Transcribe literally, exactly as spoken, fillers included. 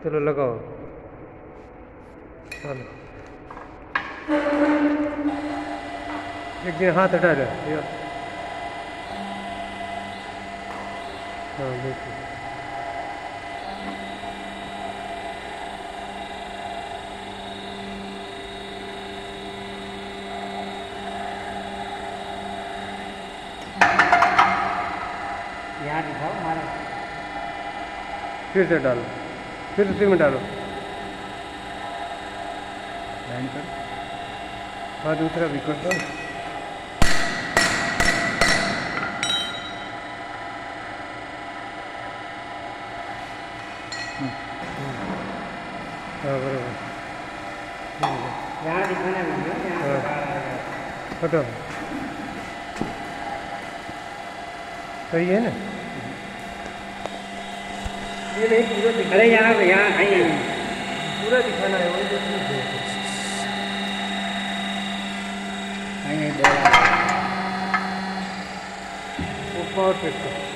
चलो लगाओ। चलो एक दिन हाथ हटा ले। हाँ बिल्कुल। यहाँ दिखाओ हमारा। फिर से डालो, फिर उसी में डालो। बैंड कर। हाँ दूसरा भी कर दो। हाँ बराबर। यहाँ दिखाना है। हाँ हटो। सही है ना? ये नहीं पूरा दिखा। अरे यहाँ यहाँ आइए, पूरा दिखाना है वही तो ठीक है। आइए वो पावर पे